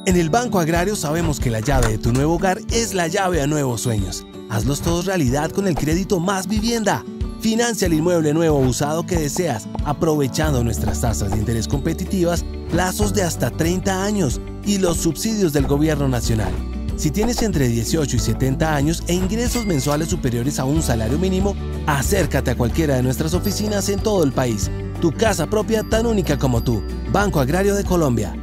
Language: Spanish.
En el Banco Agrario sabemos que la llave de tu nuevo hogar es la llave a nuevos sueños. Hazlos todos realidad con el crédito Más Vivienda. Financia el inmueble nuevo o usado que deseas, aprovechando nuestras tasas de interés competitivas, plazos de hasta 30 años y los subsidios del Gobierno Nacional. Si tienes entre 18 y 70 años e ingresos mensuales superiores a un salario mínimo, acércate a cualquiera de nuestras oficinas en todo el país. Tu casa propia tan única como tú. Banco Agrario de Colombia.